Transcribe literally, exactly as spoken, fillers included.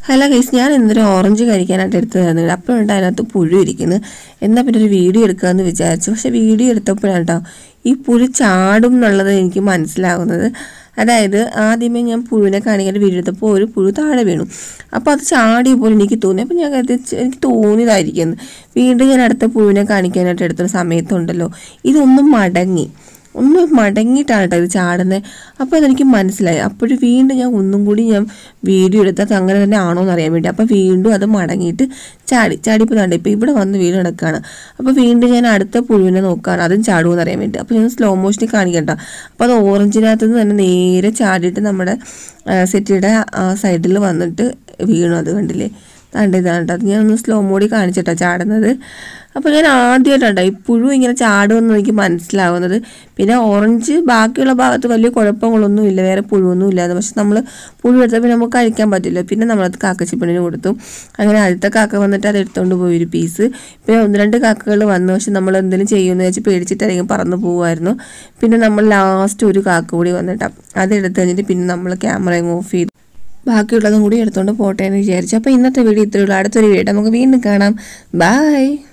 Hello guys, ഞാൻ ഇന്നൊരു orange കഴിക്കാനായിട്ട് എടുത്തതായിരുന്നു. അപ്പോഴുണ്ട് അതിനകത്ത് പുഴു ഇരിക്കുന്നത്. എന്നാൽ പിന്നെ ഒരു വീഡിയോ എടുക്കാമെന്ന് വിചാരിച്ചു. പക്ഷെ വീഡിയോ എടുത്തപ്പോഴാണ് കേട്ടോ ഈ പുഴു ചാടും എന്നുള്ളത് എനിക്ക് മനസ്സിലാകുന്നത്. അതായത് ആദ്യമേ ഞാൻ പുഴുവിനെ കാണിക്കാൻ വീഡിയോ എടുത്തപ്പോൾ ഒരു പുഴു താഴെ വീണു. അപ്പോൾ അത് ചാടിയ പോലെ എനിക്ക് തോന്നി. അപ്പോൾ ഞാൻ എനിക്ക് തോന്നിയതായിരിക്കുന്നു. വീണ്ടും ഞാൻ അടുത്ത പുഴുവിനെ കാണിക്കാനായിട്ട് എടുത്ത സമയത്തുണ്ടല്ലോ ഇതൊന്നും മടങ്ങി ഒന്ന് മടങ്ങിയിട്ടാണ് കേട്ടോ ഇത് ചാടുന്നത്. അപ്പോൾ അതെനിക്ക് മനസ്സിലായി. അപ്പോഴും വീണ്ടും ഞാൻ ഒന്നും കൂടി ഞാൻ വീഡിയോ എടുത്തത് അങ്ങനെ തന്നെ ആണോ എന്ന് അറിയാൻ വേണ്ടി. അപ്പോൾ വീണ്ടും അത് മടങ്ങിയിട്ട് ചാടി ചാടിപ്പോൾ കണ്ടു ഇപ്പോൾ ഇവിടെ വന്ന് വീട് നടക്കുകയാണ്. അപ്പോൾ വീണ്ടും ഞാൻ അടുത്ത പുഴുവിനെ നോക്കുകയാണ്, അതും ചാടുമെന്ന് അറിയാൻ വേണ്ടി. അപ്പോൾ ഞാൻ സ്ലോ മോഷനിൽ കാണിക്കണ്ട. അപ്പോൾ അത് ഓറഞ്ചിനകത്ത് നിന്ന് തന്നെ നേരെ ചാടിയിട്ട് നമ്മുടെ സെറ്റിയുടെ ആ സൈഡിൽ വന്നിട്ട് വീണു. അത് കണ്ടില്ലേ, കണ്ട് ഇതാണ് കേട്ടോ. അത് ഞാനൊന്ന് സ്ലോ മോഡിൽ കാണിച്ചിട്ടാ ചാടുന്നത്. അപ്പോൾ ഞാൻ ആദ്യമായിട്ടാണ് ഈ പുഴു ഇങ്ങനെ ചാടുമെന്ന് എനിക്ക് മനസ്സിലാവുന്നത്. പിന്നെ ഓറഞ്ച് ബാക്കിയുള്ള ഭാഗത്ത് വലിയ കുഴപ്പങ്ങളൊന്നും ഇല്ല, വേറെ പുഴുവൊന്നും ഇല്ലാതെ. പക്ഷെ നമ്മൾ പുഴു എടുത്താൽ പിന്നെ നമുക്ക് കഴിക്കാൻ പറ്റില്ല. പിന്നെ നമ്മളത് കാക്കച്ചിപ്പണിന് കൊടുത്തു. അങ്ങനെ ആദ്യത്തെ കാക്ക വന്നിട്ട് അത് എടുത്തുകൊണ്ട് പോയി ഒരു പീസ്. പിന്നെ ഒന്ന് രണ്ട് കാക്കകൾ വന്നു. പക്ഷെ നമ്മൾ എന്തെങ്കിലും ചെയ്യുമെന്ന് വെച്ച് പേടിച്ചിട്ടായിരിക്കും പറന്ന് പോകുമായിരുന്നു. പിന്നെ നമ്മൾ ലാസ്റ്റ് ഒരു കാക്ക കൂടി വന്നിട്ടാണ് അത് എടുത്തു കഴിഞ്ഞിട്ട് പിന്നെ നമ്മൾ ക്യാമറയും ഓഫ് ചെയ്തു. ബാക്കിയുള്ളതും കൂടി എടുത്തുകൊണ്ട് പോട്ടെ എന്ന് വിചാരിച്ചു. അപ്പോൾ ഇന്നത്തെ വീഡിയോ ഇത്രയുള്ളൂ. അടുത്തൊരു വീഡിയോ നമുക്ക് വീണ്ടും കാണാം. ബൈ.